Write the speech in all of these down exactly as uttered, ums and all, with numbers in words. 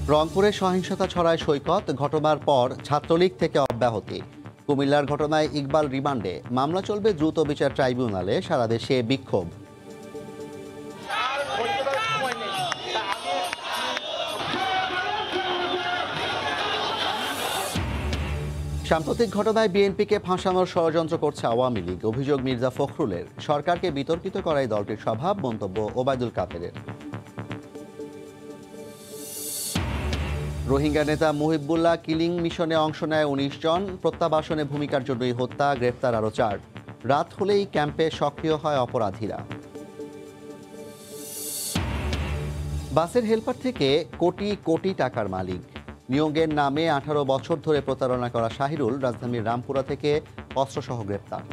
রংপুরে সহিংসতা ছড়ায় সৈকত, ঘটনার পর ছাত্রলীগ থেকে অব্যাহতি। কুমিল্লার ঘটনায় ইকবাল রিমান্ডে, মামলা চলবে দ্রুত বিচার ট্রাইব্যুনালে, সারা দেশে বিক্ষোভ। সাম্প্রতিক ঘটনায় বিএনপিকে ফাঁসানোর ষড়যন্ত্র করছে আওয়ামী লীগ, অভিযোগ মির্জা ফখরুলের। সরকারকে বিতর্কিত করাই দলটির স্বভাব, মন্তব্য ওবায়দুল কাদেরের। রোহিঙ্গা নেতা মুহিবুল্লাহ কিলিং মিশনে অংশ নেয় উনিশ জন, প্রত্যাবাসনে ভূমিকার জন্যই হত্যা, গ্রেফতার আরও চার। রাত হলেই ক্যাম্পে সক্রিয় হয় অপরাধীরা। বাসের হেলপার থেকে কোটি কোটি টাকার মালিক, নিয়োগের নামে আঠারো বছর ধরে প্রতারণা করা শাহিরুল রাজধানীর রামপুরা থেকে অস্ত্রসহ গ্রেপ্তার।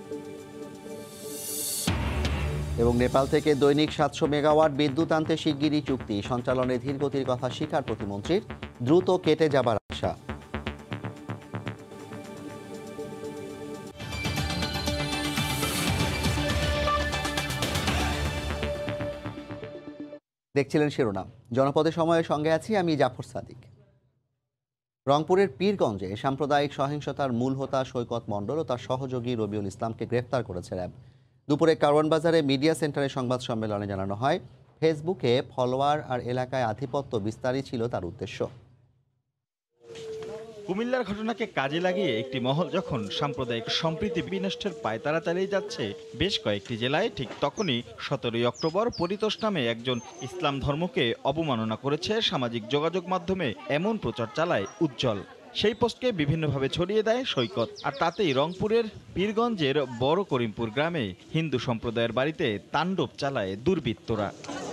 এবং নেপাল থেকে দৈনিক সাতশো মেগাওয়াট বিদ্যুৎ আনতে শিগগিরই চুক্তি, সঞ্চালনে ধীরগতির কথা স্বীকার প্রতিমন্ত্রীর, দ্রুত কেটে যাবার আশা। দেখছিলেন শিরোনাম। জনপদে সময়ের সঙ্গে আছি আমি জাফর সাদিক। রংপুরের পীরগঞ্জে সাম্প্রদায়িক সহিংসতার মূল হোতা সৈকত মণ্ডল ও তার সহযোগী রবিউল ইসলামকে গ্রেফতার করেছে র্যাব। দুপুরে কারওয়ান বাজারে মিডিয়া সেন্টারে সংবাদ সম্মেলনে জানানো হয়, ফেসবুকে ফলোয়ার আর এলাকায় আধিপত্য বিস্তারই ছিল তার উদ্দেশ্য। কুমিল্লার ঘটনাকে কাজে লাগিয়ে একটি মহল যখন সাম্প্রদায়িক সম্প্রীতি বিনষ্টের পায়তারা চালিয়ে যাচ্ছে বেশ কয়েকটি জেলায়, ঠিক তখনই সতেরোই অক্টোবর পরিতোষ নামে একজন ইসলাম ধর্মকে অবমাননা করেছে সামাজিক যোগাযোগ মাধ্যমে এমন প্রচার চালায় উজ্জ্বল। সেই পোস্টকে বিভিন্নভাবে ছড়িয়ে দেয় সৈকত, আর তাতেই রংপুরের পীরগঞ্জের বড় করিমপুর গ্রামে হিন্দু সম্প্রদায়ের বাড়িতে তাণ্ডব চালায় দুর্বৃত্তরা।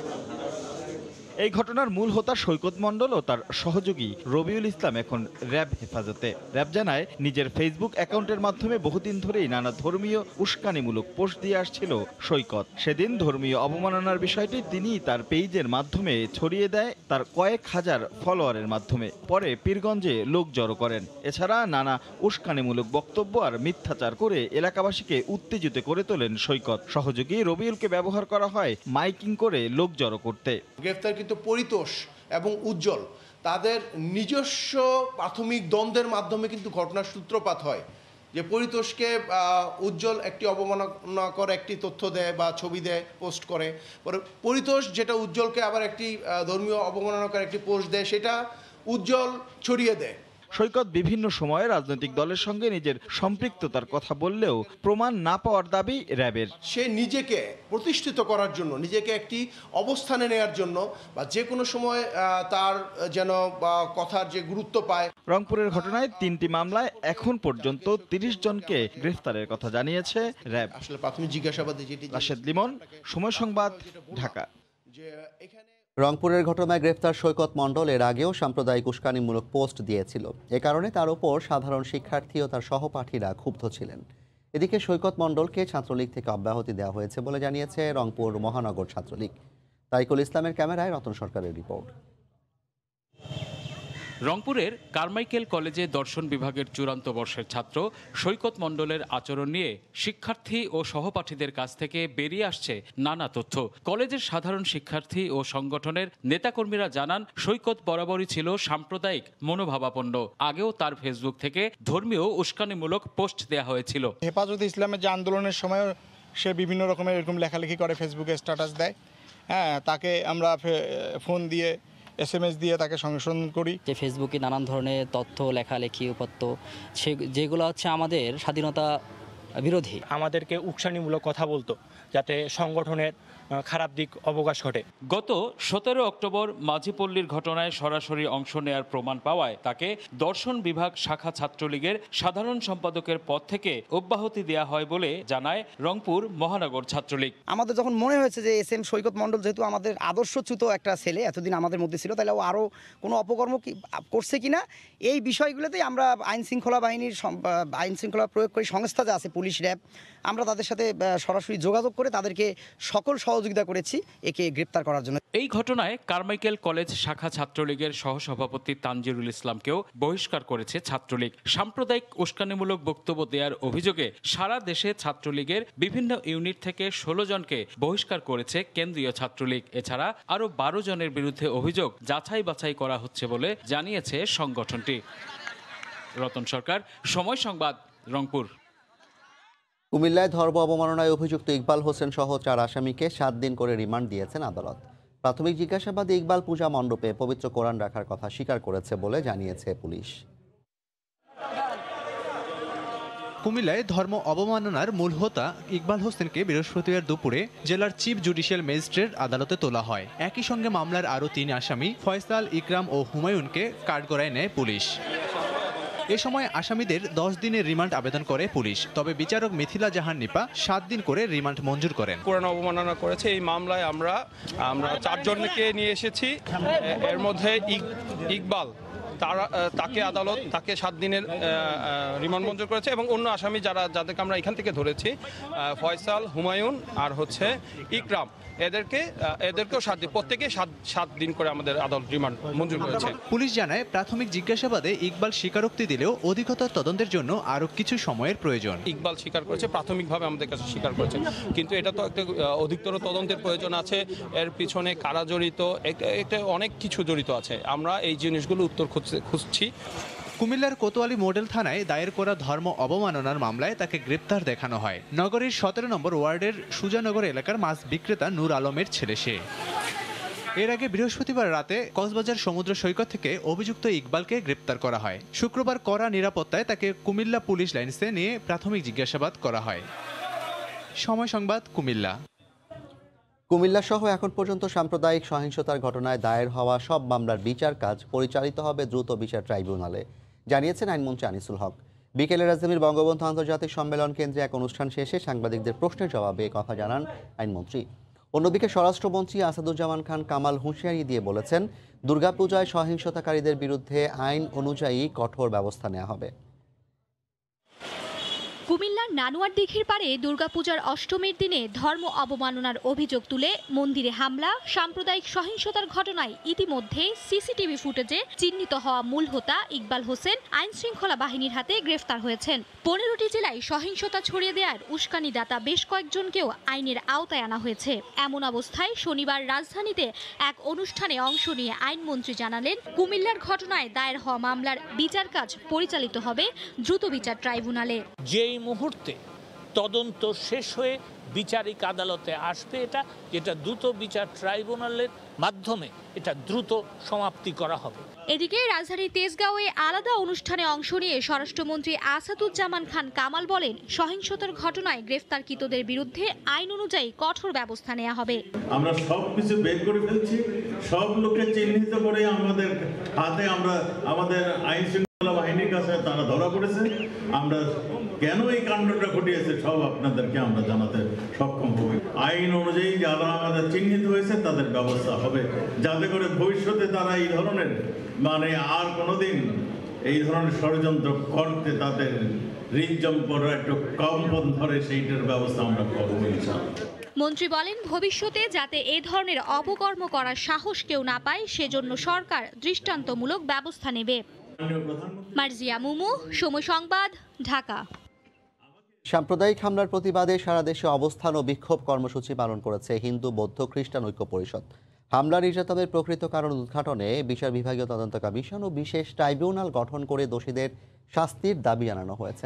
এই ঘটনার মূল হোতা সৈকত মণ্ডল ও তার সহযোগী রবিউল ইসলাম এখন র্যাব হেফাজতে। র্যাব জানায়, নিজের ফেসবুক অ্যাকাউন্টের মাধ্যমে বহুদিন ধরেই নানা ধর্মীয় উস্কানিমূলক পোস্ট দিয়ে আসছিল সৈকত। সেদিন ধর্মীয় অবমাননার বিষয়টি তিনি তার পেজের মাধ্যমে ছড়িয়ে দেয় তার কয়েক হাজার ফলোয়ারের মাধ্যমে। পরে পীরগঞ্জে লোক জড়ো করেন। এছাড়া নানা উস্কানিমূলক বক্তব্য আর মিথ্যাচার করে এলাকাবাসীকে উত্তেজিত করে তোলেন সৈকত। সহযোগী রবিউলকে ব্যবহার করা হয় মাইকিং করে লোক জড়ো করতে। গ্রেফতার কিন্তু পরিতোষ এবং উজ্জ্বল তাদের নিজস্ব প্রাথমিক দ্বন্দ্বের মাধ্যমে কিন্তু ঘটনার সূত্রপাত হয়, যে পরিতোষকে উজ্জ্বল একটি অবমাননা করে একটি তথ্য দেয় বা ছবি দেয়, পোস্ট করে। পরে পরিতোষ যেটা উজ্জ্বলকে আবার একটি ধর্মীয় অবমাননাকার একটি পোস্ট দেয়, সেটা উজ্জ্বল ছড়িয়ে দেয়। সৈকত বিভিন্ন সময়ে রাজনৈতিক দলের সঙ্গে নিজের সম্পৃক্ততার কথা বললেও প্রমাণ না পাওয়ার দাবি র্যাবের। সে নিজেকে প্রতিষ্ঠিত করার জন্য, নিজেকে একটি অবস্থানে নেয়ার জন্য বা যে কোনো সময় তার যেন কথার যে গুরুত্ব পায়। রংপুরের ঘটনায় তিনটি মামলায় এখন পর্যন্ত তিরিশ জনকে গ্রেফতারের কথা জানিয়েছে র্যাব। আসলে প্রাথমিক জিজ্ঞাসাবাদে যেটি। রাশেদ লিমন, সময় সংবাদ, ঢাকা। রংপুরের ঘটনায় গ্রেফতার সৈকত মণ্ডল এর আগেও সাম্প্রদায়িক উস্কানিমূলক পোস্ট দিয়েছিল। এ কারণে তার ওপর সাধারণ শিক্ষার্থী ও তার সহপাঠীরা ক্ষুব্ধ ছিলেন। এদিকে সৈকত মণ্ডলকে ছাত্রলীগ থেকে অব্যাহতি দেওয়া হয়েছে বলে জানিয়েছে রংপুর মহানগর ছাত্রলীগ। তারিকুল ইসলামের ক্যামেরায় রতন সরকারের রিপোর্ট। রংপুরের কারমাইকেল কলেজে দর্শন বিভাগের চূড়ান্ত বর্ষের ছাত্র সৈকত মণ্ডলের আচরণ নিয়ে শিক্ষার্থী ও সহপাঠীদের কাছ থেকে বেরিয়ে আসছে নানা তথ্য। কলেজের সাধারণ শিক্ষার্থী ও সংগঠনের নেতাকর্মীরা জানান, সৈকত বরাবরই ছিল সাম্প্রদায়িক মনোভাবাপন্ন। আগেও তার ফেসবুক থেকে ধর্মীয় উস্কানিমূলক পোস্ট দেওয়া হয়েছিল। হেফাজতে ইসলামের যে আন্দোলনের সময় সে বিভিন্ন রকমের এরকম লেখালেখি করে, ফেসবুকে স্ট্যাটাস দেয়। হ্যাঁ, তাকে আমরা ফোন দিয়ে এস এম এস দিয়ে তাকে সংশোধন করি। যে ফেসবুকে নানান ধরনের তথ্য, লেখালেখি, উপাত্ত, সে যেগুলো হচ্ছে আমাদের স্বাধীনতা বিরোধী। আমাদেরকে উস্কানিমূলক কথা বলতো, যাতে সংগঠনের খারাপ দিক অবকাশ ঘটে। গত সতেরো অক্টোবর মাঝিপল্লীর ঘটনায় সরাসরি অংশ নেয়ার প্রমাণ পাওয়ায় তাকে দর্শন বিভাগ শাখা ছাত্রলীগের সাধারণ সম্পাদকের পদ থেকে অব্যাহতি দেওয়া হয় বলে জানায় রংপুর মহানগর ছাত্রলীগ। আমাদের যখন মনে হয়েছে যে এস এম সৈকত মণ্ডল যেহেতু আমাদের আদর্শচ্যুত একটা ছেলে এতদিন আমাদের মধ্যে ছিল, তাহলে ও আরও কোনো অপকর্ম কি করছে কিনা, এই বিষয়গুলোতেই আমরা আইন শৃঙ্খলা বাহিনীর আইন শৃঙ্খলা প্রয়োগকারী সংস্থা যা আছে পুলিশ, র্যাব, আমরা তাদের সাথে সরাসরি যোগাযোগ করে তাদেরকে সকল সহযোগিতা সহযোগিতা করেছি একে গ্রেপ্তার করার জন্য। এই ঘটনায় কারমাইকেল কলেজ শাখা ছাত্রলীগের সহসভাপতি তানজিরুল ইসলামকেও বহিষ্কার করেছে ছাত্রলীগ। সাম্প্রদায়িক উস্কানিমূলক বক্তব্য দেওয়ার অভিযোগে সারা দেশে ছাত্রলীগের বিভিন্ন ইউনিট থেকে ষোলো জনকে বহিষ্কার করেছে কেন্দ্রীয় ছাত্রলীগ। এছাড়া আরও বারো জনের বিরুদ্ধে অভিযোগ যাচাই বাছাই করা হচ্ছে বলে জানিয়েছে সংগঠনটি। রতন সরকার, সময় সংবাদ, রংপুর। কুমিল্লায় ধর্ম অবমাননায় অভিযুক্ত ইকবাল হোসেন সহ চার আসামিকে সাত দিন করে রিমান্ড দিয়েছেন আদালত। প্রাথমিক জিজ্ঞাসাবাদে ইকবাল পূজা মণ্ডপে পবিত্র কোরআন রাখার কথা স্বীকার করেছে বলে জানিয়েছে পুলিশ। কুমিল্লায় ধর্ম অবমাননার মূল হোতা ইকবাল হোসেনকে বৃহস্পতিবার দুপুরে জেলার চিফ জুডিশিয়াল ম্যাজিস্ট্রেট আদালতে তোলা হয়। একই সঙ্গে মামলার আরও তিন আসামি ফয়সাল, ইকরাম ও হুমায়ুনকে কাঠগড়ায় নেয় পুলিশ। এ সময় আসামিদের দশ দিনের রিমান্ড আবেদন করে পুলিশ, তবে বিচারক মিথিলা জাহান নিপা সাত দিন করে রিমান্ড মঞ্জুর করেন। কোরআন অবমাননা করেছে এই মামলায় আমরা আমরা চারজনকে নিয়ে এসেছি। এর মধ্যে ইকবাল তারা তাকে আদালত তাকে সাত দিনের রিমান্ড মঞ্জুর করেছে এবং অন্য আসামি যারা যাদেরকে আমরা এখান থেকে ধরেছি ফয়সাল, হুমায়ুন আর হচ্ছে ইকরাম, এদেরকে এদেরকেও সাত দিন প্রত্যেকে সাত সাত দিন করে আমাদের আদালত রিমান্ড মঞ্জুর করেছে। পুলিশ জানায় প্রাথমিক জিজ্ঞাসাবাদে ইকবাল স্বীকারোক্তি দিলেও অধিকতর তদন্তের জন্য আরও কিছু সময়ের প্রয়োজন। ইকবাল স্বীকার করেছে, প্রাথমিকভাবে আমাদের কাছে স্বীকার করেছে, কিন্তু এটা তো একটা অধিকতর তদন্তের প্রয়োজন আছে। এর পিছনে কারা জড়িত, একটা অনেক কিছু জড়িত আছে। আমরা এই জিনিসগুলো উত্তর খুঁজছি। কুমিল্লার কোতোয়ালি মডেল থানায় দায়ের করা ধর্ম অবমাননার মামলায় তাকে গ্রেপ্তার দেখানো হয়। নগরীর সতেরো নম্বর ওয়ার্ডের সুজানগর এলাকার মাছ বিক্রেতা নূর আলমের ছেলে সে। এর আগে বৃহস্পতিবার রাতে কক্সবাজার সমুদ্র সৈকত থেকে অভিযুক্ত ইকবালকে গ্রেপ্তার করা হয়। শুক্রবার কড়া নিরাপত্তায় তাকে কুমিল্লা পুলিশ লাইন্সে নিয়ে প্রাথমিক জিজ্ঞাসাবাদ করা হয়। সময় সংবাদ, কুমিল্লা। কুমিল্লা সহ এখন পর্যন্ত সাম্প্রদায়িক সহিংসতার ঘটনায় দায়ের হওয়া সব মামলার বিচার কাজ পরিচালিত হবে দ্রুত বিচার ট্রাইব্যুনালে, জানিয়েছেন আইনমন্ত্রী আনিসুল হক। বিকেলে রাজধানীর বঙ্গবন্ধু আন্তর্জাতিক সম্মেলন কেন্দ্রে এক অনুষ্ঠান শেষে সাংবাদিকদের প্রশ্নের জবাবে কথা জানান আইনমন্ত্রী। অন্যদিকে স্বরাষ্ট্রমন্ত্রী আসাদুজ্জামান খান কামাল হুঁশিয়ারি দিয়ে বলেছেন, দুর্গাপূজায় সহিংসতাকারীদের বিরুদ্ধে আইন অনুযায়ী কঠোর ব্যবস্থা নেওয়া হবে। কুমিল্লার নানুয়ার দিঘির পাড়ে দুর্গাপূজার অষ্টমীর দিনে ধর্ম অবমাননার অভিযোগ তুলে মন্দিরে হামলা, সাম্প্রদায়িক সহিংসতার ঘটনায় ইতিমধ্যে সিসিটিভি ফুটেজে চিহ্নিত হওয়া মূল হোতা ইকবাল হোসেন আইন শৃঙ্খলা বাহিনীর হাতে গ্রেফতার হয়েছেন। পনেরোটি জেলায় সহিংসতা ছড়িয়ে দেওয়ার উস্কানিদাতা বেশ কয়েকজনকেও আইনের আওতায় আনা হয়েছে। এমন অবস্থায় শনিবার রাজধানীতে এক অনুষ্ঠানে অংশ নিয়ে আইনমন্ত্রী জানালেন, কুমিল্লার ঘটনায় দায়ের হওয়া মামলার বিচার কাজ পরিচালিত হবে দ্রুত বিচার ট্রাইব্যুনালে। যেই মুহূর্তে তদন্ত শেষ হয়ে বিচারিক আদালতে আসবে, এটা যেটা দ্রুত বিচার ট্রাইব্যুনালের মাধ্যমে এটা দ্রুত সমাপ্তি করা হবে। এদিকে রাজধানীর তেজগাঁওয়ে আলাদা অনুষ্ঠানে অংশ নিয়ে স্বরাষ্ট্রমন্ত্রী আসাদুজ্জামান খান কামাল বলেন, সহিংসতার ঘটনায় গ্রেফতারকৃতদের বিরুদ্ধে আইন অনুযায়ী কঠোর ব্যবস্থা নেওয়া হবে। আমরা সব কিছু বের করে ফেলছি, সব লোককে চিহ্নিত করে আমাদের হাতে আমরা আমাদের আইন শৃঙ্খলা বাহিনীর কাছে তারা ধরা পড়েছে। আমরা কেন এই কাণ্ডটা ঘটিয়েছে সব আপনাদেরকে আমরা জানাতে সক্ষম হব। আইন অনুযায়ী যারা আমাদের চিহ্নিত হয়েছে তাদের ব্যবস্থা হবে, যাতে করে ভবিষ্যতে তারা এই ধরনের মানে আর কোনোদিন এই ধরনের ষড়যন্ত্র করতে তাদের হৃদযন্ত্র একটু কম্পন ধরে সেইটার ব্যবস্থা আমরা করবো ইনশাআল্লাহ। মন্ত্রী বলেন, ভবিষ্যতে যাতে এ ধরনের অপকর্ম করার সাহস কেউ না পায় সেজন্য সরকার দৃষ্টান্তমূলক ব্যবস্থা নেবে। মার্জিয়া মুমু, সময় সংবাদ, ঢাকা। সাম্প্রদায়িক হামলার প্রতিবাদে সারা দেশে অবস্থান ও বিক্ষোভ কর্মসূচি পালন করেছে হিন্দু বৌদ্ধ খ্রিস্টান ঐক্য পরিষদ। হামলা নির্যাতনের প্রকৃত কারণ উদ্ঘাটনে বিচার বিভাগীয় তদন্ত কমিশন ও বিশেষ ট্রাইব্যুনাল গঠন করে দোষীদের শাস্তির দাবি জানানো হয়েছে।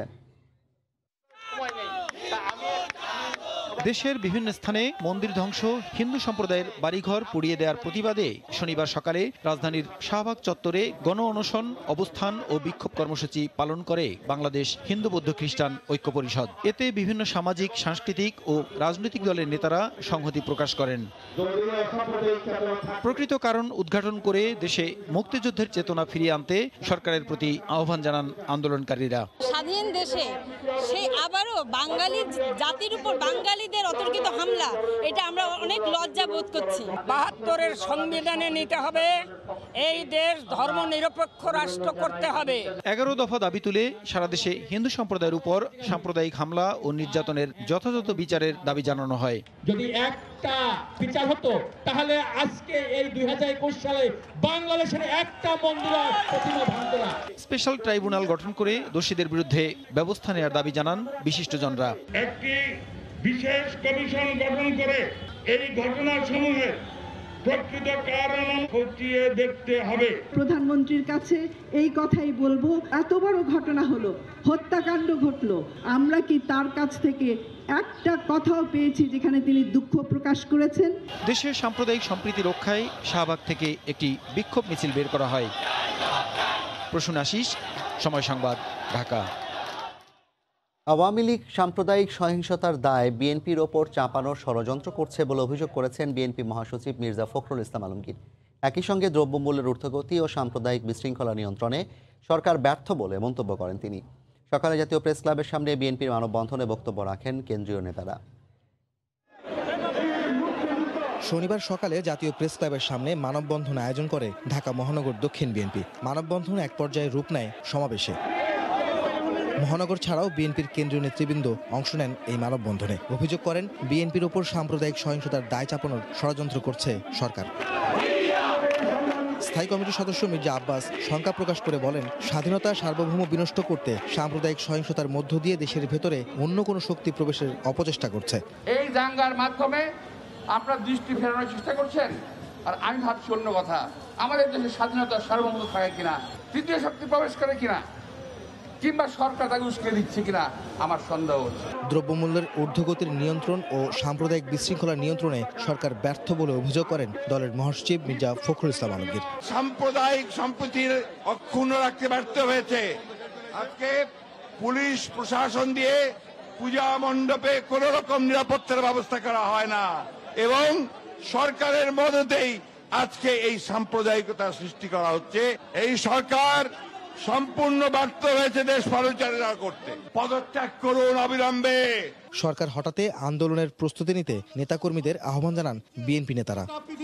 দেশের বিভিন্ন স্থানে মন্দির ধ্বংস, হিন্দু সম্প্রদায়ের বাড়িঘর পুড়িয়ে দেওয়ার প্রতিবাদে শনিবার সকালে রাজধানীর শাহবাগ চত্বরে গণ অনশন, অবস্থান ও বিক্ষোভ কর্মসূচি পালন করে বাংলাদেশ হিন্দু বৌদ্ধ খ্রিস্টান ঐক্য পরিষদ। এতে বিভিন্ন সামাজিক, সাংস্কৃতিক ও রাজনৈতিক দলের নেতারা সংহতি প্রকাশ করেন। প্রকৃত কারণ উদ্ঘাটন করে দেশে মুক্তিযুদ্ধের চেতনা ফিরিয়ে আনতে সরকারের প্রতি আহ্বান জানান আন্দোলনকারীরা। স্বাধীন দেশে সেই আবারও বাঙালি জাতির উপর বাঙালিদের অতর্কিত হামলা, এটা আমরা অনেক লজ্জা বোধ করছি। বাহাত্তরের সংবিধানে নিতে হবে এই দেশ ধর্ম নিরপেক্ষ রাষ্ট্র করতে হবে। এগারো দফা দাবি তুলে সারা দেশে হিন্দু সম্প্রদায়ের উপর সাম্প্রদায়িক হামলা ও নির্যাতনের যথাযথ বিচারের দাবি জানানো হয়। যদি একটা বিচার হতো তাহলে আজকে এই দুই হাজার একুশ সালে বাংলাদেশের একটা মন্দির প্রতিমা ভাঙতো না। স্পেশাল ট্রাইব্যুনাল গঠন করে দোষীদের বিরুদ্ধে ব্যবস্থা নেওয়ার দাবি জানান বিশিষ্টজনরা। একটি বিশেষ কমিশন গঠন করে এই ঘটনাসমূহের প্রকৃত কারণ খতিয়ে দেখতে হবে। প্রধানমন্ত্রীর কাছে এই কথাই বলবো, এত বড় ঘটনা হলো, হত্যাকাণ্ড ঘটলো, আমরা কি তার কাছ থেকে একটা কথাও পেয়েছি যেখানে তিনি দুঃখ প্রকাশ করেছেন? দেশের সাম্প্রদায়িক সম্প্রীতি রক্ষায় শাহবাগ থেকে একটি বিক্ষোভ মিছিল বের করা হয়। প্রসূন আশিস, সময় সংবাদ, ঢাকা। আওয়ামী লীগ সাম্প্রদায়িক সহিংসতার দায় বিএনপির ওপর চাপানোর ষড়যন্ত্র করছে বলে অভিযোগ করেছেন বিএনপি মহাসচিব মির্জা ফখরুল ইসলাম আলমগীর। একই সঙ্গে দ্রব্যমূল্যের ঊর্ধ্বগতি ও সাম্প্রদায়িক বিশৃঙ্খলা নিয়ন্ত্রণে সরকার ব্যর্থ বলে মন্তব্য করেন তিনি। সকালে জাতীয় প্রেস ক্লাবের সামনে বিএনপির মানববন্ধনে বক্তব্য রাখেন কেন্দ্রীয় নেতারা। শনিবার সকালে জাতীয় প্রেস ক্লাবের সামনে মানববন্ধন আয়োজন করে ঢাকা মহানগর দক্ষিণ বিএনপি। মানববন্ধন এক পর্যায়ে রূপ নেয় সমাবেশে। মহানগর ছাড়াও বিএনপির কেন্দ্রীয় নেতৃবৃন্দ অংশ নেন এই মানববন্ধনে। অভিযোগ করেন বিএনপির ওপর সাম্প্রদায়িক সহিংসতার দায় চাপানোর ষড়যন্ত্র করছে সরকার। স্থায়ী কমিটির সদস্য মির্জা আব্বাস শঙ্কা প্রকাশ করে বলেন, স্বাধীনতা সার্বভৌম বিনষ্ট করতে সাম্প্রদায়িক সহিংসতার মধ্য দিয়ে দেশের ভেতরে অন্য কোনো শক্তি প্রবেশের অপচেষ্টা করছে। এই দাঙ্গার মাধ্যমে আপনার দৃষ্টি ফেরানোর চেষ্টা করছেন, আর আমি ভাবছি অন্য কথা, আমাদের দেশের স্বাধীনতা সার্বভৌমত্ব থাকে কিনা, তৃতীয় শক্তি প্রবেশ করে কিনা, কিংবা সরকার তাকে উস্কে দিচ্ছে কিনা আমার সন্দেহ হচ্ছে। দ্রব্যমূল্যের ঊর্ধ্বগতির নিয়ন্ত্রণ ও সাম্প্রদায়িক বিশৃঙ্খলা নিয়ন্ত্রণে সরকার ব্যর্থ বলে অভিযোগ করেন দলের মহাসচিব মির্জা ফখরুল ইসলাম আলমগীর। সাম্প্রদায়িক সম্প্রীতির অক্ষুণ্ণ রাখতে ব্যর্থ হয়েছে। আজকে পুলিশ প্রশাসন দিয়ে পূজা মণ্ডপে কোন রকম নিরাপত্তার ব্যবস্থা করা হয় না এবং সরকারের মদতেই আজকে এই সাম্প্রদায়িকতা সৃষ্টি করা হচ্ছে। এই সরকার সম্পূর্ণ ব্যর্থ হয়েছে দেশ পরিচালনা করতে। পদত্যাগ করুন অবিলম্বে। সরকার হঠাতে আন্দোলনের প্রস্তুতি নিতে নেতাকর্মীদের আহ্বান জানান বিএনপি নেতারা।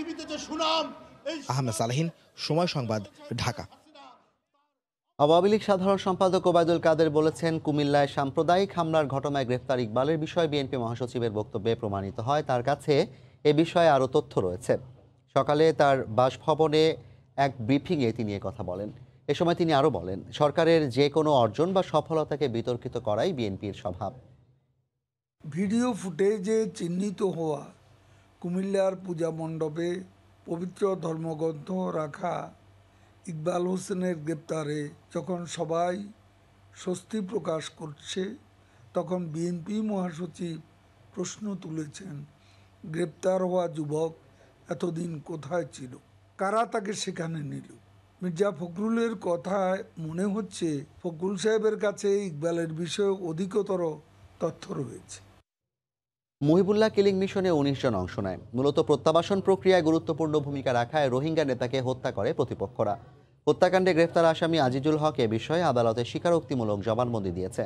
আহমেদ সালাহিন, সময় সংবাদ, ঢাকা। আওয়ামী লীগ সাধারণ সম্পাদক ওবায়দুল কাদের বলেছেন, কুমিল্লায় সাম্প্রদায়িক হামলার ঘটনায় গ্রেফতার ইকবালের বিষয়ে বিএনপি মহাসচিবের বক্তব্যে প্রমাণিত হয় তার কাছে এ বিষয়ে আরও তথ্য রয়েছে। সকালে তার বাসভবনে এক ব্রিফিংয়ে তিনি কথা বলেন। এ সময় তিনি আরও বলেন, সরকারের যে কোনো অর্জন বা সফলতাকে বিতর্কিত করাই বিএনপির স্বভাব। ভিডিও ফুটেজে চিহ্নিত হওয়া কুমিল্লার পূজা মণ্ডপে পবিত্র ধর্মগ্রন্থ রাখা ইকবাল হোসেনের গ্রেপ্তারে যখন সবাই স্বস্তি প্রকাশ করছে, তখন বিএনপি মহাসচিব প্রশ্ন তুলেছেন, গ্রেপ্তার হওয়া যুবক এতদিন কোথায় ছিল, কারা তাকে সেখানে নিল? মির্জা ফখরুলের কথায় মনে হচ্ছে ফখরুল সাহেবের কাছে ইকবালের বিষয়ে অধিকতর তথ্য রয়েছে। মুহিবুল্লাহ কিলিং মিশনে উনিশ জন অংশ নেয়। মূলত প্রত্যাবাসন প্রক্রিয়ায় গুরুত্বপূর্ণ ভূমিকা রাখায় রোহিঙ্গা নেতাকে হত্যা করে প্রতিপক্ষরা। হত্যাকাণ্ডে গ্রেফতার আসামি আজিজুল হক এ বিষয়ে আদালতে স্বীকারোক্তিমূলক জবানবন্দি দিয়েছে।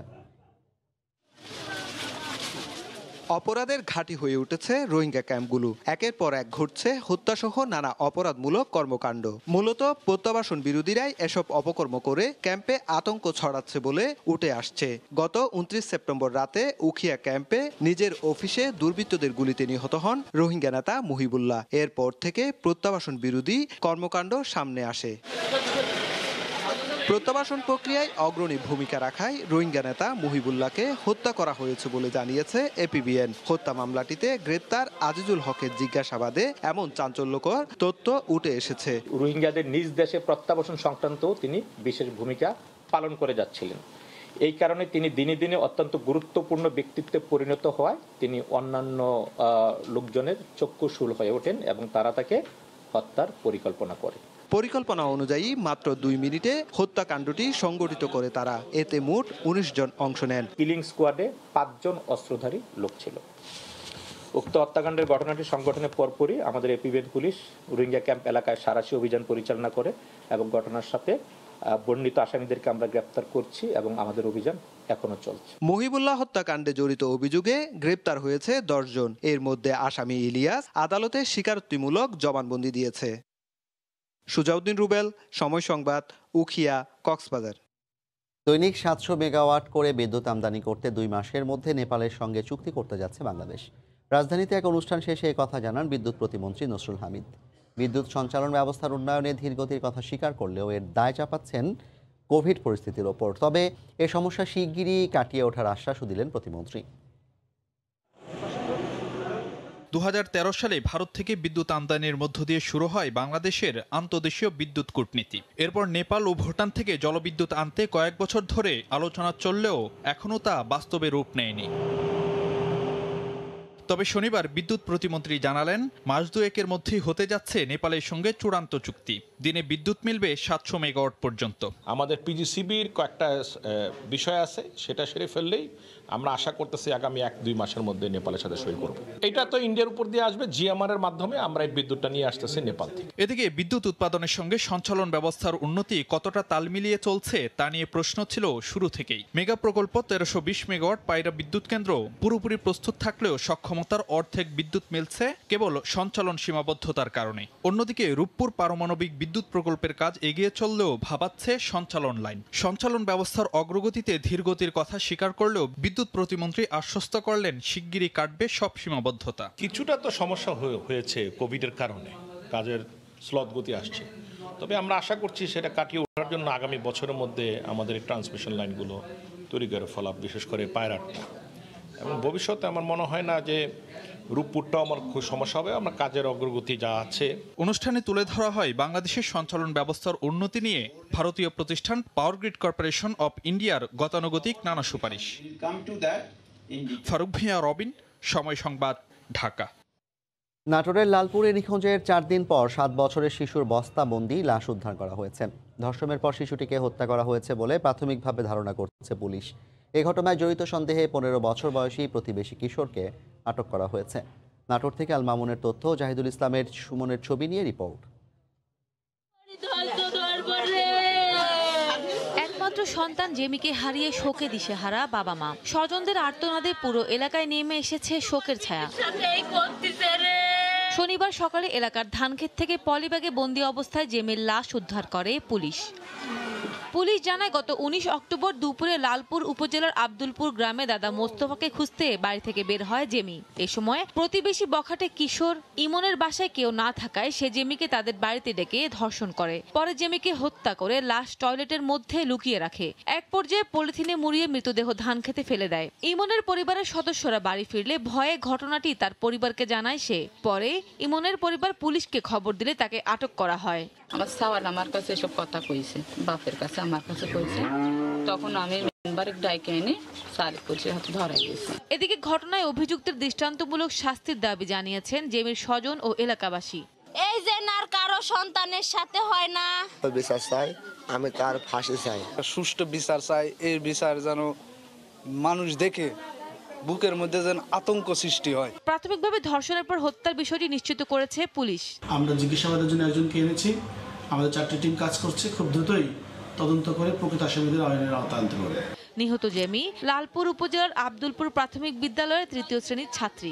অপরাধের ঘাঁটি হয়ে উঠেছে রোহিঙ্গা ক্যাম্পগুলো। একের পর এক ঘটছে হত্যাসহ নানা অপরাধমূলক কর্মকাণ্ড। মূলত প্রত্যাবাসন বিরোধীরাই এসব অপকর্ম করে ক্যাম্পে আতঙ্ক ছড়াচ্ছে বলে উঠে আসছে। গত উনত্রিশ সেপ্টেম্বর রাতে উখিয়া ক্যাম্পে নিজের অফিসে দুর্বৃত্তদের গুলিতে নিহত হন রোহিঙ্গা নেতা মুহিবুল্লাহ। এরপর থেকে প্রত্যাবাসন বিরোধী কর্মকাণ্ড সামনে আসে। প্রত্যাবাসন প্রক্রিয়ায় অগ্রণী ভূমিকা রাখায় রোহিঙ্গা নেতা মুহিবুল্লাহকে হত্যা করা হয়েছে বলে জানিয়েছে এপিবিএন। হত্যা মামলাটিতে গ্রেপ্তার আজিজুল হকের জিজ্ঞাসাবাদে এমন চাঞ্চল্যকর তথ্য উঠে এসেছে। রোহিঙ্গাদের নিজ দেশে প্রত্যাবাসন সংক্রান্ত তিনি বিশেষ ভূমিকা পালন করে যাচ্ছিলেন। এই কারণে তিনি দিনে দিনে অত্যন্ত গুরুত্বপূর্ণ ব্যক্তিত্বে পরিণত হওয়ায় তিনি অন্যান্য লোকজনের চক্ষুশূল হয়ে ওঠেন এবং তারা তাকে হত্যার পরিকল্পনা করে। পরিকল্পনা অনুযায়ী মাত্র দুই মিনিটে হত্যাকাণ্ডটি সংগঠিত করে তারা। এতে মোট উনিশ জন অংশ নেন। কিলিং স্কোয়াডে পাঁচজন অস্ত্রধারী লোক ছিল। উক্ত হত্যাকাণ্ডের ঘটনাটি সংগঠনের পরপরই আমাদের এপিবিএন পুলিশ রোহিঙ্গা ক্যাম্প এলাকায় সাঁড়াশি অভিযান পরিচালনা করে এবং ঘটনার সাথে বর্ণিত আসামিদেরকে আমরা গ্রেপ্তার করছি এবং আমাদের অভিযান এখনো চলছে। মুহিবুল্লাহ হত্যাকাণ্ডে জড়িত অভিযোগে গ্রেপ্তার হয়েছে দশ জন। এর মধ্যে আসামি ইলিয়াস আদালতে স্বীকারোক্তিমূলক জবানবন্দি দিয়েছে। সুজাউদ্দিন রুবেল, সময় সংবাদ, উখিয়া, কক্সবাজার। দৈনিক সাতশো মেগাওয়াট করে বিদ্যুৎ আমদানি করতে দুই মাসের মধ্যে নেপালের সঙ্গে চুক্তি করতে যাচ্ছে বাংলাদেশ। রাজধানীতে এক অনুষ্ঠান শেষে এই কথা জানান বিদ্যুৎ প্রতিমন্ত্রী নসরুল হামিদ। বিদ্যুৎ সঞ্চালন ব্যবস্থার উন্নয়নে ধীরগতির কথা স্বীকার করলেও এর দায় চাপাচ্ছেন কোভিড পরিস্থিতির ওপর। তবে এ সমস্যা শিগগিরই কাটিয়ে ওঠার আশ্বাসও দিলেন প্রতিমন্ত্রী। দু হাজার তেরো সালে ভারত থেকে বিদ্যুৎ আমদানির মধ্য দিয়ে শুরু হয় বাংলাদেশের আন্তদেশীয় বিদ্যুৎ কূটনীতি। এরপর নেপাল ও ভুটান থেকে জলবিদ্যুৎ আনতে কয়েক বছর ধরে আলোচনা চললেও এখনও তা বাস্তবে রূপ নেয়নি। তবে শনিবার বিদ্যুৎ প্রতিমন্ত্রী জানালেন, মাস দুয়েকের মধ্যেই হতে যাচ্ছে নেপালের সঙ্গে চূড়ান্ত চুক্তি। দিনে বিদ্যুৎ মিলবে সাতশো মেগাওয়াট পর্যন্ত। আমাদের পিজিসিবির কয়েকটা বিষয় আছে, সেটা সেরে ফেললেই আমরা আশা করতেছি আগামী এক দুই মাসের মধ্যে নেপালের সাথে সই করব। এটা তো ইন্ডিয়ার উপর দিয়ে আসবে, জিএমআর এর মাধ্যমে আমরা এই বিদ্যুৎটা নিয়ে আসতেছি নেপাল থেকে। এদিকে বিদ্যুৎ উৎপাদনের সঙ্গে সঞ্চালন ব্যবস্থার উন্নতি কতটা তাল মিলিয়ে চলছে তা নিয়ে প্রশ্ন ছিল শুরু থেকেই। মেগা প্রকল্প তেরোশো বিশ মেগাওয়াট পায়রা বিদ্যুৎ কেন্দ্র পুরোপুরি প্রস্তুত থাকলেও সক্ষমতার অর্ধেক বিদ্যুৎ মিলছে কেবল সঞ্চালন সীমাবদ্ধতার কারণে। অন্যদিকে রূপপুর পারমাণবিক বিদ্যুৎ প্রকল্পের কাজ এগিয়ে চললেও ভাবাচ্ছে সঞ্চালন লাইন। সঞ্চালন ব্যবস্থার অগ্রগতিতে ধীরগতির কথা স্বীকার করলেও বিদ্যুৎ প্রতিমন্ত্রী আশ্বস্ত করলেন শিগগিরই কাটবে সব সীমাবদ্ধতা। কিছুটা তো সমস্যা হয়েছে কোভিডের কারণে, কাজের স্লথ গতি আসছে, তবে আমরা আশা করছি সেটা কাটিয়ে ওঠার জন্য আগামী বছরের মধ্যে আমাদের এই ট্রান্সমিশন লাইনগুলো তৈরি করে ফেলা, বিশেষ করে পায়রাটটা। এবং ভবিষ্যতে আমার মনে হয় না যে রূপপুরটাও আমার খুব সমস্যা হবে, আমার কাজের অগ্রগতি যা আছে। অনুষ্ঠানে তুলে ধরা হয় বাংলাদেশের সঞ্চালন ব্যবস্থার উন্নতি নিয়ে ভারতীয় প্রতিষ্ঠান পাওয়ার গ্রিড কর্পোরেশন অব ইন্ডিয়ার গতানুগতিক নানা সুপারিশ। ফারুক ভিয়া, রবিন, সময় সংবাদ, ঢাকা। নাটোরের লালপুরে নিখোঁজের চার দিন পর সাত বছরের শিশুর বস্তাবন্দি লাশ উদ্ধার করা হয়েছে। ধর্ষণের পর শিশুটিকে হত্যা করা হয়েছে বলে প্রাথমিকভাবে ধারণা করছে পুলিশ। এই ঘটনায় জড়িত সন্দেহে পনেরো বছর বয়সী প্রতিবেশী কিশোরকে আটক করা হয়েছে। নাটোর থেকে আল মামুনের তথ্য, জাহিদুল ইসলামের সুমনের ছবি নিয়ে রিপোর্ট। একমাত্র সন্তান জেমিকে হারিয়ে শোকে দিশেহারা বাবা মা। স্বজনদের আর্তনাদে পুরো এলাকায় নেমে এসেছে শোকের ছায়া। শনিবার সকালে এলাকার ধানক্ষেত থেকে পলিব্যাগে বন্দি অবস্থায় জেমির লাশ উদ্ধার করে পুলিশ। পুলিশ জানায়, গত উনিশ অক্টোবর দুপুরে লালপুর উপজেলার আব্দুলপুর গ্রামে দাদা মোস্তফাকে খুঁজতে বাড়ি থেকে বের হয় জেমি। এ সময় প্রতিবেশী বখাটে কিশোর ইমনের বাসায় কেউ না থাকায় সে জেমিকে তাদের বাড়িতে ডেকে ধর্ষণ করে। পরে জেমিকে হত্যা করে লাশ টয়লেটের মধ্যে লুকিয়ে রাখে। এক পর্যায়ে পলিথিনে মুড়িয়ে মৃতদেহ ধানক্ষেতে ফেলে দেয়। ইমনের পরিবারের সদস্যরা বাড়ি ফিরলে ভয়ে ঘটনাটি তার পরিবারকে জানায় সে। পরে ইমনের পরিবার পুলিশকে খবর দিলে তাকে আটক করা হয়। আমার সাওয়াল আমার কাছে এসব কথা কইছে, বাপের কাছে আমার কাছে কইছে, তখন আমি মেম্বারের ডাইকে এনে সালিক করছি, হাতে ধরাই গেছি। এদিকে ঘটনায় অভিযুক্তের দৃষ্টান্তমূলক শাস্তির দাবি জানিয়েছেন জেমির স্বজন ও এলাকাবাসী। এই যে নার কারো সন্তানের সাথে হয় না, বিচার চাই, আমি তার ফাঁসি চাই, সুষ্ঠু বিচার চাই। এই বিচার যেন মানুষ দেখে বুকের মধ্যে যেন আতঙ্ক সৃষ্টি হয়। প্রাথমিকভাবে ধর্ষণের পর হত্যার বিষয়টি নিশ্চিত করেছে পুলিশ। আমরা জিজ্ঞাসাবাদের জন্য একজনকে এনেছি, আমাদের চারটি টিম কাজ করছে, খুব দ্রুতই তদন্ত করে প্রকৃত আসামিদের আইনের আওতায় আনতে হবে। নিহত জেমি লালপুর উপজেলার আব্দুলপুর প্রাথমিক বিদ্যালয়ের তৃতীয় শ্রেণীর ছাত্রী।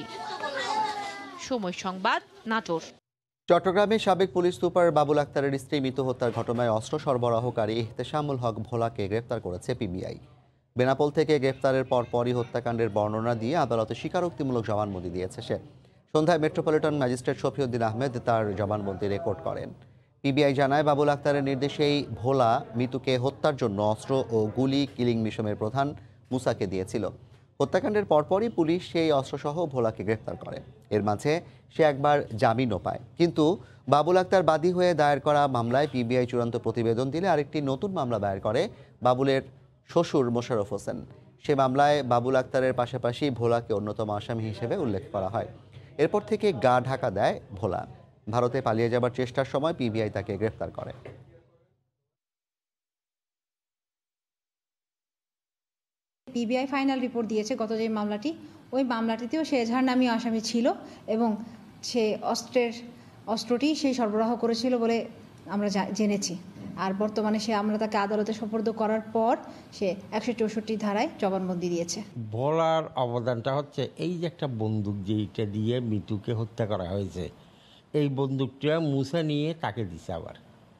সময় সংবাদ, নাটোর। চট্টগ্রামে সাবেক পুলিশ সুপার বাবুল আক্তারের স্ত্রী মৃত হত্যার ঘটনায় অস্ত্র সরবরাহকারী ইহতেশামুল হক ভোলাকে গ্রেফতার করেছে পিবিআই। বেনাপোল থেকে গ্রেফতারের পরপরই হত্যাকাণ্ডের বর্ণনা দিয়ে আদালতে স্বীকারোক্তিমূলক জবানবন্দি দিয়েছে সে। সন্ধ্যায় মেট্রোপলিটন ম্যাজিস্ট্রেট শফিউদ্দিন আহমেদ তার জবানবন্দি রেকর্ড করেন। পিবিআই জানায়, বাবুল আক্তারের নির্দেশেই ভোলা মিতুকে হত্যার জন্য অস্ত্র ও গুলি কিলিং মিশনের প্রধান মুসাকে দিয়েছিল। হত্যাকাণ্ডের পরপরই পুলিশ সেই অস্ত্রসহ ভোলাকে গ্রেফতার করে। এর মাঝে সে একবার জামিনও পায়, কিন্তু বাবুল আক্তার বাদী হয়ে দায়ের করা মামলায় পিবিআই চূড়ান্ত প্রতিবেদন দিলে আরেকটি নতুন মামলা দায়ের করে বাবুলের শ্বশুর মোশাররফ হোসেন। সে মামলায় বাবুল আক্তারের পাশাপাশি ভোলাকে অন্যতম আসামি হিসেবে উল্লেখ করা হয়। এরপর থেকে গা ঢাকা দেয় ভোলা। ভারতে পালিয়ে যাবার চেষ্টার সময় পিবিআই তাকে গ্রেফতার করে। পিবিআই ফাইনাল রিপোর্ট দিয়েছে গত যে মামলাটি, ওই মামলাটিতেও সে এজাহার নামী আসামি ছিল এবং সে অস্ত্রের অস্ত্রটি সে সরবরাহ করেছিল বলে আমরা জেনেছি। আর বর্তমানে সে আমরা তাকে আদালতে সোপর্দ করার পর সে একশো চৌষট্টি ধারায় জবানবন্দি দিয়েছে। ভোলার অবদানটা হচ্ছে এই যে একটা বন্দুক যেইটা দিয়ে মিতুকে হত্যা করা হয়েছে, এই বন্দুকটা মুসা নিয়ে তাকে দিছে। আবার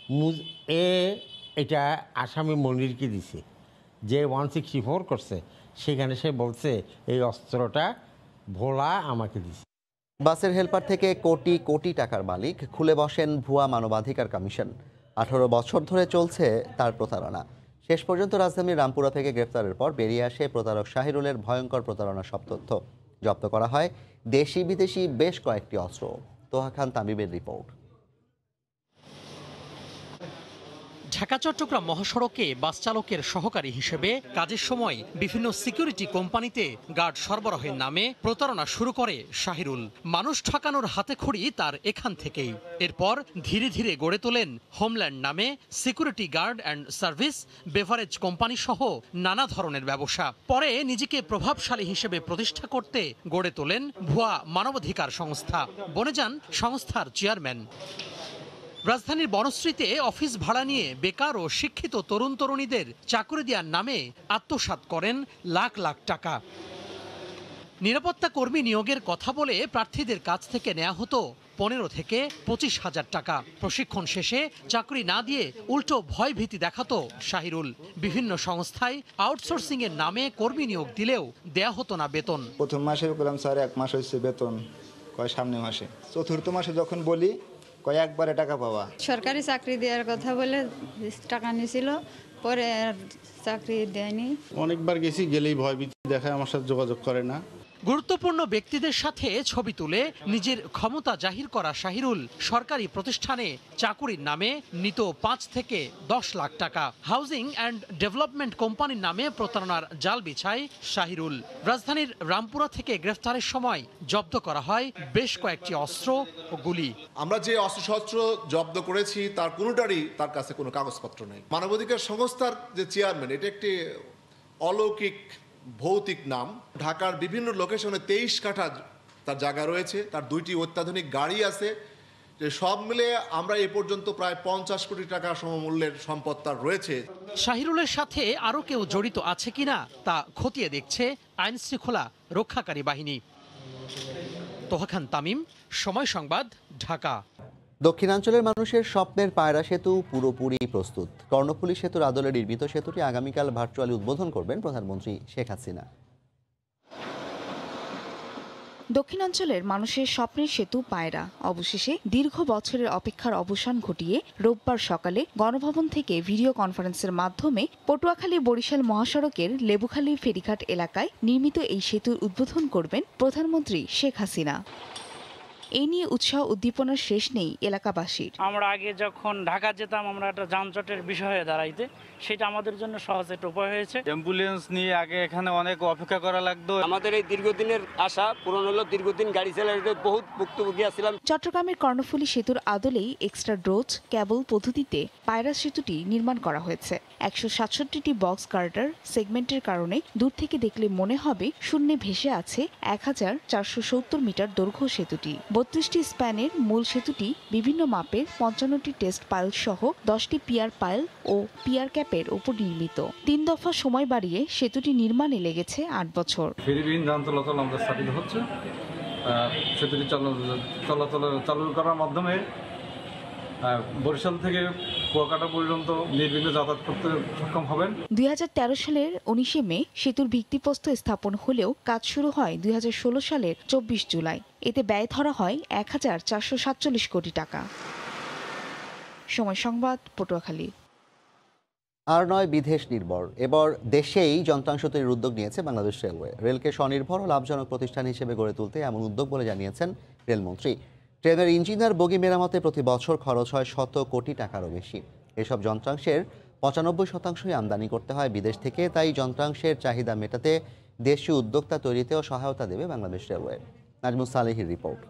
এ এটা আসামি মনিরকে দিছে, যে ওয়ান সিক্সটি ফোর করছে সেখানে সে বলছে এই অস্ত্রটা ভোলা আমাকে দিছে। বাসের হেলপার থেকে কোটি কোটি টাকার মালিক, খুলে বসেন ভুয়া মানবাধিকার কমিশন। আঠারো বছর ধরে চলছে তার প্রতারণা। শেষ পর্যন্ত রাজধানীর রামপুরা থেকে গ্রেফতারের পর বেরিয়ে আসে প্রতারক শাহিরুলের ভয়ঙ্কর প্রতারণার সব তথ্য। জব্দ করা হয় দেশি বিদেশি বেশ কয়েকটি অস্ত্র। তোহা খান তামিমের রিপোর্ট। ঢাকা চট্টগ্রাম মহাসড়কে বাস চালকের সহকারী হিসেবে কাজের সময় বিভিন্ন সিকিউরিটি কোম্পানিতে গার্ড সরবরাহের নামে প্রতারণা শুরু করে শাহিরুল। মানুষ ঠকানোর হাতেখড়ি তার এখান থেকেই। এরপর ধীরে ধীরে গড়ে তোলেন হোমল্যান্ড নামে security guard and service, beverage company সহ নানা ধরনের ব্যবসা। পরে নিজেকে প্রভাবশালী হিসেবে প্রতিষ্ঠা করতে গড়ে তোলেন ভুয়া মানবাধিকার সংস্থা, বনে যান সংস্থার চেয়ারম্যান। রাজধানীর বনশ্রীতে অফিস ভাড়া নিয়ে বেকার ও শিক্ষিত তরুণ তরুণীদের চাকরি দেওয়ার নামে আত্মসাৎ করেন লাখ লাখ টাকা। নিরাপত্তা কর্মী নিয়োগের কথা বলে প্রার্থীদের কাছ থেকে নেওয়া হতো পনেরো থেকে পঁচিশ হাজার টাকা। প্রশিক্ষণ শেষে চাকরি না দিয়ে উল্টো ভয় ভীতি দেখাতো শাহিরুল। বিভিন্ন সংস্থায় আউটসোর্সিং এর নামে কর্মী নিয়োগ দিলেও দেয়া হতো না বেতন। প্রথম মাসে বললাম স্যার এক মাস হচ্ছে বেতন, কয় সামনে মাসে। চতুর্থ মাসে যখন বলি কয়েকবারে টাকা পাওয়া। সরকারি চাকরি দেওয়ার কথা বলে টাকা নিয়েছিল, পরে আর চাকরি দেয়নি। অনেকবার গেছি, গেলেই ভয় ভীতি দেখায়, আমার সাথে যোগাযোগ করে না। গুরুত্বপূর্ণ ব্যক্তিদের সাথে ছবি তুলে নিজের ক্ষমতা জাহির করা শাহিরুল সরকারি প্রতিষ্ঠানে চাকুরির নামে নিত পাঁচ থেকে দশ লাখ টাকা। হাউজিং অ্যান্ড ডেভেলপমেন্ট কোম্পানির নামে প্রতারণার জাল বিছায় শাহিরুল। রাজধানীর রামপুরা থেকে গ্রেফতারের সময় জব্দ করা হয় বেশ কয়েকটি অস্ত্র ও গুলি। আমরা যে অস্ত্রশস্ত্র জব্দ করেছি তার কোনোটারই তার কাছে কোনো কাগজপত্র নেই। মানবাধিকার সংস্থার যে চেয়ারম্যান, এটা একটি অলৌকিক ভৌতিক নাম। ঢাকার বিভিন্ন লোকেশনে তেইশ কাঠা তার জায়গা রয়েছে, তার দুইটি অত্যাধুনিক গাড়ি আছে। যে সব মিলে আমরা এ পর্যন্ত প্রায় পঞ্চাশ কোটি টাকা সমমূল্যের সম্পদ তার রয়েছে। শাহিরুলের সাথে আরও কেউ জড়িত আছে কিনা তা খতিয়ে দেখছে আইন শৃঙ্খলা রক্ষাকারী বাহিনী। তোহা খান তামিম, সময় সংবাদ, ঢাকা। দক্ষিণাঞ্চলের মানুষের স্বপ্নের পায়রা সেতু পুরোপুরি প্রস্তুত। কর্ণফুলী সেতুর আদলে নির্মিত সেতুটি আগামীকাল ভার্চুয়ালি উদ্বোধন করবেন প্রধানমন্ত্রী শেখ হাসিনা। দক্ষিণাঞ্চলের মানুষের স্বপ্নের সেতু পায়রা অবশেষে দীর্ঘ বছরের অপেক্ষার অবসান ঘটিয়ে রোববার সকালে গণভবন থেকে ভিডিও কনফারেন্সের মাধ্যমে পটুয়াখালী বরিশাল মহাসড়কের লেবুখালী ফেরিঘাট এলাকায় নির্মিত এই সেতুর উদ্বোধন করবেন প্রধানমন্ত্রী শেখ হাসিনা। এই নিয়ে উৎসাহ উদ্দীপনার শেষ নেই এলাকাবাসীর। আমরা আগে যখন ঢাকা যেতাম, আমরা একটা যানজটের বিষয় হয়ে দাঁড়াইতে, সেটা আমাদের জন্য সহজ একটা উপায় হয়েছে। অ্যাম্বুলেন্স নিয়ে আগে এখানে অনেক অপেক্ষা করা লাগতো। আমাদের এই দীর্ঘদিনের আশা পূরণ হলো। দীর্ঘদিন গাড়ি চালাতে বহুত ভুক্তভোগী ছিলাম। চট্টগ্রামের কর্ণফুলী সেতুর আদলেই এক্সট্রা ড্রোজ কেবল পদ্ধতিতে পায়রা সেতুটি নির্মাণ করা হয়েছে। একশো সাতষট্টিটি বক্স গার্ডার সেগমেন্টের কারণে দূর থেকে দেখলে মনে হবে শূন্যে ভেসে আছে এক হাজার চারশো সত্তর মিটার দৈর্ঘ্য সেতুটি। বত্রিশটি স্প্যানের মূল সেতুটি বিভিন্ন মাপের পঞ্চান্নটি টেস্ট পাইল সহ দশটি পিয়ার পাইল ও পিয়ার ক্যাপের উপর নির্মিত। তিন দফা সময় বাড়িয়ে সেতুটি নির্মাণে লেগেছে আট বছর। ফেরিবিহীন যান চলাচল আমরা স্থাপিত হচ্ছে। সেতুটি চলাচল চালু করার মাধ্যমে বরিশাল থেকে কুয়াকাটা পর্যন্ত নির্বিঘ্নে যাতায়াত করতে সক্ষম হবেন। দুই হাজার তেরো সালের উনিশে মে সেতুর ভিত্তিপ্রস্তর স্থাপন হলেও কাজ শুরু হয় দুই হাজার ষোলো সালের চব্বিশ জুলাই। এতে ব্যয় ধরা হয় এক হাজার চারশো সাতচল্লিশ কোটি টাকা। সময় সংবাদ, পটুয়াখালী। আর নয় বিদেশ নির্ভর, এবার দেশেই যন্ত্রাংশ তৈরির উদ্যোগ নিয়েছে বাংলাদেশ রেলওয়ে। রেলকে স্বনির্ভর ও লাভজনক প্রতিষ্ঠান হিসেবে গড়ে তুলতে এমন উদ্যোগ বলে জানিয়েছেন রেলমন্ত্রী। ট্রেনের ইঞ্জিন আর বগি মেরামতে প্রতি বছর খরচ হয় শত কোটি টাকারও বেশি। এসব যন্ত্রাংশের পঁচানব্বই শতাংশই আমদানি করতে হয় বিদেশ থেকে। তাই যন্ত্রাংশের চাহিদা মেটাতে দেশীয় উদ্যোক্তা তৈরিতেও সহায়তা দেবে বাংলাদেশ রেলওয়ে। নাজমুস সালেহির রিপোর্ট।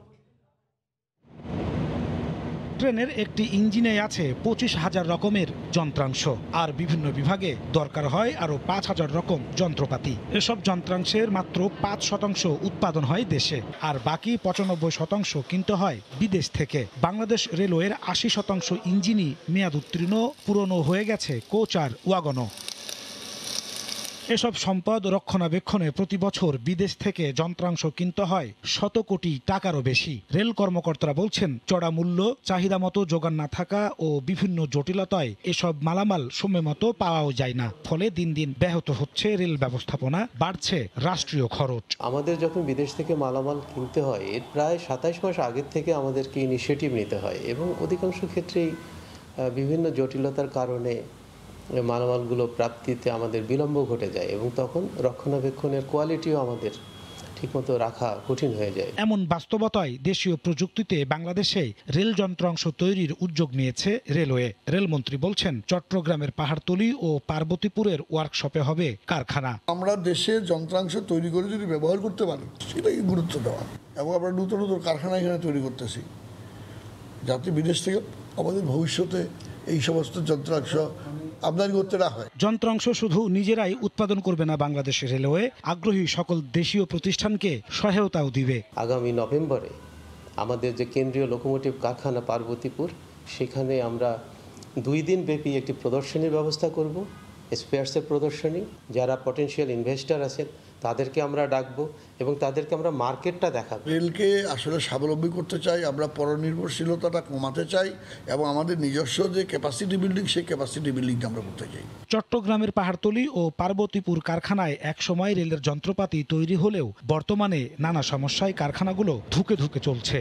ট্রেনের একটি ইঞ্জিনে আছে পঁচিশ হাজার রকমের যন্ত্রাংশ, আর বিভিন্ন বিভাগে দরকার হয় আরও পাঁচ হাজার রকম যন্ত্রপাতি। এসব যন্ত্রাংশের মাত্র পাঁচ শতাংশ উৎপাদন হয় দেশে, আর বাকি পঁচানব্বই শতাংশ কিনতে হয় বিদেশ থেকে। বাংলাদেশ রেলওয়ের আশি শতাংশ ইঞ্জিনই মেয়াদ উত্তীর্ণ, পুরনো হয়ে গেছে কোচ আর ওয়াগনও। এসব সম্পদ রক্ষণাবেক্ষণে প্রতি বছর বিদেশ থেকে যন্ত্রাংশ কিনতে হয় শত কোটি টাকারও বেশি। রেল কর্মকর্তারা বলছেন, চড়া মূল্য, চাহিদা মতো যোগান না থাকা ও বিভিন্ন জটিলতায় এসব মালামাল সময় মতো পাওয়াও যায় না। ফলে দিন দিন ব্যাহত হচ্ছে রেল ব্যবস্থাপনা, বাড়ছে রাষ্ট্রীয় খরচ। আমাদের যখন বিদেশ থেকে মালামাল কিনতে হয় এর প্রায় সাতাইশ মাস আগের থেকে আমাদেরকে ইনিশিয়েটিভ নিতে হয় এবং অধিকাংশ ক্ষেত্রেই বিভিন্ন জটিলতার কারণে মালামালগুলো প্রাপ্তিতে আমাদের বিলম্ব ঘটে যায় এবং তখন রক্ষণাবেক্ষণের কোয়ালিটিও আমাদের ঠিকমতো রাখা কঠিন হয়ে যায়। এমন বাস্তবতায় দেশীয় প্রযুক্তিতে বাংলাদেশে রেল যন্ত্রাংশ তৈরির উদ্যোগ নিয়েছে রেলওয়ে। রেলমন্ত্রী বলছেন, চট্টগ্রামের পাহাড়তলী ও পার্বতীপুরের ওয়ার্কশপে হবে কারখানা। আমরা দেশে যন্ত্রাংশ তৈরি করে যদি ব্যবহার করতে পারি সেটাই গুরুত্ব দেওয়া, এবং আমরা নতুন নতুন কারখানা এখানে তৈরি করতেছি যাতে বিদেশ থেকে আমাদের ভবিষ্যতে এই সমস্ত যন্ত্রাংশ আমদানি করতে না হয়। যন্ত্রাংশ শুধু নিজেরাই উৎপাদন করবে না বাংলাদেশ রেলওয়ে, আগ্রহী সকল দেশীয় প্রতিষ্ঠানকে সহায়তাও দিবে। আগামী নভেম্বরে আমাদের যে কেন্দ্রীয় লোকোমোটিভ কারখানা পার্বতীপুর, সেখানে আমরা দুই দিন ব্যাপী একটি প্রদর্শনীর ব্যবস্থা করব, স্পেয়ার্সের প্রদর্শনী। যারা পটেনশিয়াল ইনভেস্টর আছেন তাদেরকে আমরা ডাকবো এবং তাদেরকে আমরা মার্কেটটা দেখাবো। রেলকে আসলে স্বাবলম্বী করতে চাই, আমরা পরনির্ভরশীলতাটা কমাতে চাই এবং আমাদের নিজস্ব যে ক্যাপাসিটি বিল্ডিং সেই ক্যাপাসিটি বিল্ডিংটা আমরা করতে চাই। চট্টগ্রামের পাহাড়তলী ও পার্বতীপুর কারখানায় একসময় রেলের যন্ত্রপাতি তৈরি হলেও বর্তমানে নানা সমস্যায় কারখানাগুলো ধুকে ধুকে চলছে।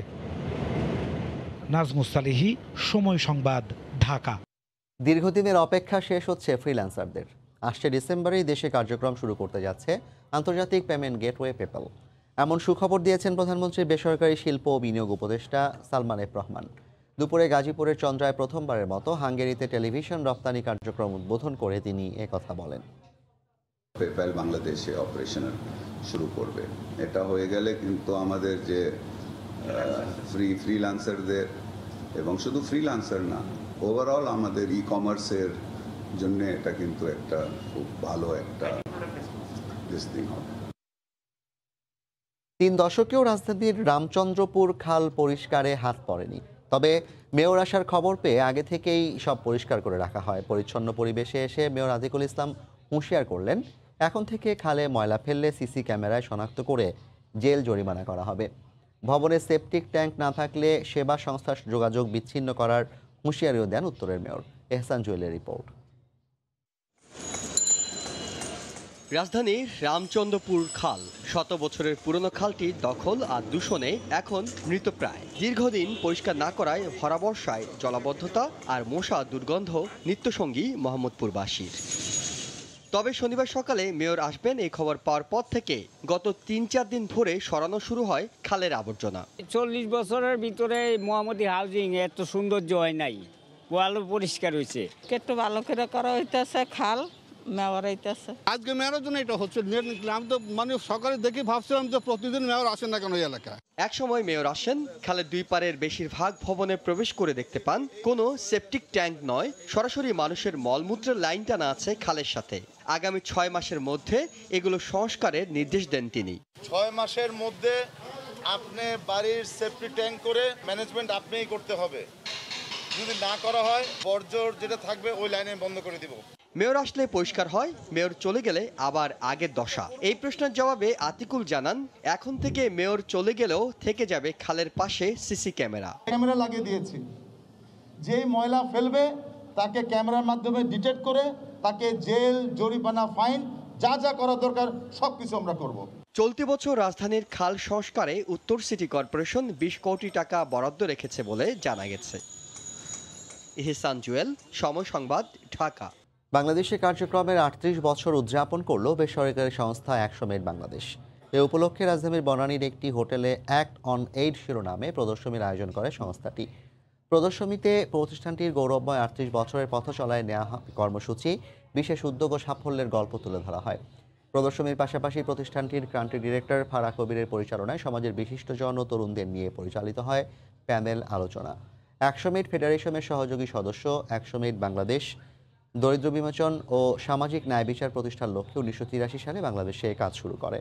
নাজমুস সালিহি, সময় সংবাদ, ঢাকা। দীর্ঘদিনের অপেক্ষা শেষ হচ্ছে ফ্রিল্যান্সারদের। আসছে ডিসেম্বরেই দেশে কার্যক্রম শুরু করতে যাচ্ছে আন্তর্জাতিক পেমেন্ট গেটওয়ে পেপ্যাল। এমন সুখবর দিয়েছেন প্রধানমন্ত্রীর বেসরকারি শিল্প ও বিনিয়োগ উপদেষ্টা সালমান এফ রহমান। দুপুরে গাজীপুরের চন্দ্রায় প্রথমবারের মতো হাঙ্গেরিতে টেলিভিশন রপ্তানি কার্যক্রম উদ্বোধন করে তিনি একথা বলেন। পেপ্যাল বাংলাদেশে অপারেশন শুরু করবে, এটা হয়ে গেলে কিন্তু আমাদের যে ফ্রি ফ্রিল্যান্সারদের এবং শুধু ফ্রিল্যান্সার না, ওভারঅল আমাদের ই কমার্সের জন্য এটা কিন্তু একটা খুব ভালো একটা দিন হবে। তিন দশকেও রাজধানীর রামচন্দ্রপুর খাল পরিষ্কারে হাত পড়েনি। তবে মেয়র আসার খবর পেয়ে আগে থেকেই সব পরিষ্কার করে রাখা হয়। পরিচ্ছন্ন পরিবেশে এসে মেয়র আতিকুল ইসলাম হুঁশিয়ার করলেন, এখন থেকে খালে ময়লা ফেললে সিসি ক্যামেরায় শনাক্ত করে জেল জরিমানা করা হবে। ভবনে সেপটিক ট্যাঙ্ক না থাকলে সেবা সংস্থার যোগাযোগ বিচ্ছিন্ন করার হুঁশিয়ারিও দেন উত্তরের মেয়র। এহসান জুয়েলের রিপোর্ট। রাজধানীর রামচন্দ্রপুর খাল, শত বছরের পুরনো খালটি দখল আর দূষণে এখন মৃতপ্রায়। দীর্ঘদিন পরিষ্কার না করায় ভরা বর্ষায় জলাবদ্ধতা আর মশা দুর্গন্ধ নিত্যসঙ্গী মোহাম্মদপুরবাসীর। তবে শনিবার সকালে মেয়র আসবেন এই খবর পাওয়ার পর থেকে গত তিন চার দিন ধরে সরানো শুরু হয় খালের আবর্জনা। চল্লিশ বছরের ভিতরে মোহাম্মদী হাউজিং এত সৌন্দর্য হয় নাই, ভালো পরিষ্কার হয়েছে, একটু ভালো করে করা হইতেছে খাল। আজকে মেয়রের জন্য এটা হচ্ছে, আমি তো মানে সকালে দেখে ভাবছিলাম যে প্রতিদিন মেয়র আসেন না কেন এই এলাকায়। এক সময় মেয়র আসেন, খালের দুই পারের বেশিরভাগ ভবনে প্রবেশ করে দেখতে পান কোনো সেপটিক ট্যাঙ্ক নয়, সরাসরি মানুষের মলমূত্রের লাইন টানা আছে খালের সাথে। আগামী ছয় মাসের মধ্যে এগুলো সংস্কারের নির্দেশ দেন তিনি। ছয় মাসের মধ্যে আপনি বাড়ির সেপটিক ট্যাঙ্ক করে ম্যানেজমেন্ট আপনিই করতে হবে। যদি না করা হয় বর্জ্য যেটা থাকবে ওই লাইনে বন্ধ করে দিব। মেয়র আসলে পরিষ্কার হয়, মেয়র চলে গেলে আবার আগের দশা। এই প্রশ্নের জবাবে আতিকুল জানান, এখন থেকে মেয়র চলে গেলেও থেকে যাবে খালের পাশে সিসি ক্যামেরা। ক্যামেরা লাগিয়ে দিয়েছি, যে ময়লা ফেলবে তাকে ক্যামেরার মাধ্যমে ডিটেক্ট করে তাকে জেল, জরিমানা, ফাইন যা যা করা দরকার সবকিছু আমরা করব। চলতি বছর রাজধানীর খাল সংস্কারে উত্তর সিটি কর্পোরেশন বিশ কোটি টাকা বরাদ্দ রেখেছে বলে জানা গেছে। এহসান জুয়েল, সময় সংবাদ, ঢাকা। বাংলাদেশে কার্যক্রমের আটত্রিশ বছর উদযাপন করল বেসরকারি সংস্থা অ্যাকশমেড বাংলাদেশ। এ উপলক্ষে রাজধানীর বনানীর একটি হোটেলে অ্যাক্ট অন এইড শিরোনামে প্রদর্শনীর আয়োজন করে সংস্থাটি। প্রদর্শনীতে প্রতিষ্ঠানটির গৌরবময় আটত্রিশ বছরের পথ চলায় নেওয়া কর্মসূচি, বিশেষ উদ্যোগ ও সাফল্যের গল্প তুলে ধরা হয়। প্রদর্শনীর পাশাপাশি প্রতিষ্ঠানটির কান্ট্রি ডিরেক্টর ফারাহ কবিরের পরিচালনায় সমাজের বিশিষ্টজন ও তরুণদের নিয়ে পরিচালিত হয় প্যানেল আলোচনা। অ্যাকশমেড ফেডারেশনের সহযোগী সদস্য অ্যাকশমেড বাংলাদেশ দরিদ্র বিমোচন ও সামাজিক ন্যায় বিচার প্রতিষ্ঠার লক্ষ্যে উনিশশো তিরাশি সালে বাংলাদেশে কাজ শুরু করে।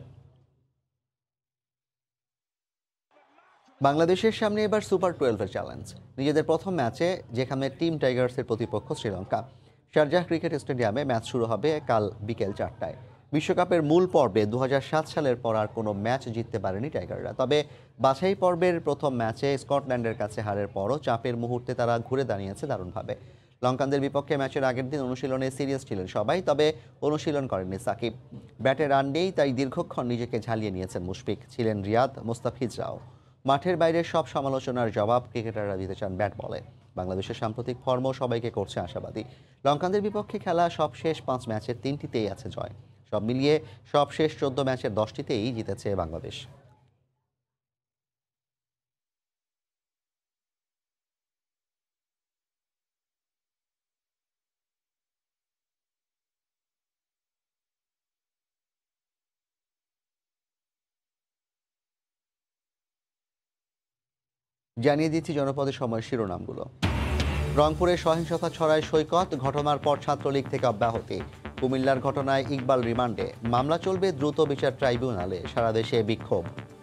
বাংলাদেশের সামনে এবার সুপার টুয়েলভের চ্যালেঞ্জ। নিজেদের প্রথম ম্যাচে যেখানে টিম টাইগার্সের প্রতিপক্ষ শ্রীলঙ্কা, শারজাহ ক্রিকেট স্টেডিয়ামে ম্যাচ শুরু হবে কাল বিকেল চারটায়। বিশ্বকাপের মূল পর্বে দু হাজার সাত সালের পর আর কোনো ম্যাচ জিততে পারেনি টাইগাররা। তবে বাছাই পর্বের প্রথম ম্যাচে স্কটল্যান্ডের কাছে হারের পরও চাপের মুহূর্তে তারা ঘুরে দাঁড়িয়েছে দারুণভাবে। লঙ্কানদের বিপক্ষে ম্যাচের আগের দিন অনুশীলনে সিরিয়াস ছিলেন সবাই, তবে অনুশীলন করেননি সাকিব। ব্যাটে রান নেই, তাই দীর্ঘক্ষণ নিজেকে ঝালিয়ে নিয়েছেন মুশফিক, ছিলেন রিয়াদ, মোস্তাফিজরাও। মাঠের বাইরে সব সমালোচনার জবাব ক্রিকেটাররা দিতে চান ব্যাট বলে। বাংলাদেশের সাম্প্রতিক ফর্ম সবাইকে করছে আশাবাদী। লঙ্কানদের বিপক্ষে খেলা সব শেষ পাঁচ ম্যাচের তিনটিতেই আছে জয়। সব মিলিয়ে সব শেষ চোদ্দ ম্যাচের দশটিতেই জিতেছে বাংলাদেশ। জানিয়ে দিচ্ছি জনপদের সময় শিরোনামগুলো। রংপুরে সহিংসতা ছড়ায় সৈকত, ঘটনার পর ছাত্রলীগ থেকে অব্যাহতি। কুমিল্লার ঘটনায় ইকবাল রিমান্ডে, মামলা চলবে দ্রুত বিচার ট্রাইব্যুনালে, সারা দেশে বিক্ষোভ।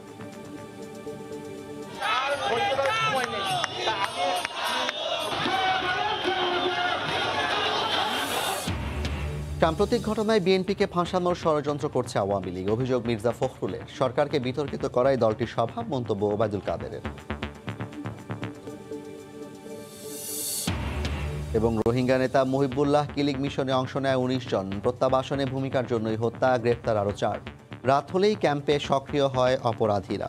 সাম্প্রতিক ঘটনায় বিএনপিকে ফাঁসানোর ষড়যন্ত্র করছে আওয়ামী লীগ, অভিযোগ মির্জা ফখরুলের। সরকারকে বিতর্কিত করায় দলটির স্বভাব, মন্তব্য ওবায়দুল কাদেরের। এবং রোহিঙ্গা নেতা মুহিবুল্লাহ কিলিং মিশনে অংশ নেয় উনিশ জন, প্রত্যাবাসনে ভূমিকার জন্যই হত্যা, গ্রেপ্তার আরও চার। রাত হলেই ক্যাম্পে সক্রিয় হয় অপরাধীরা।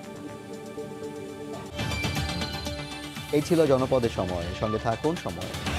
এই ছিল জনপদের সময়, সঙ্গে থাকুন সময়।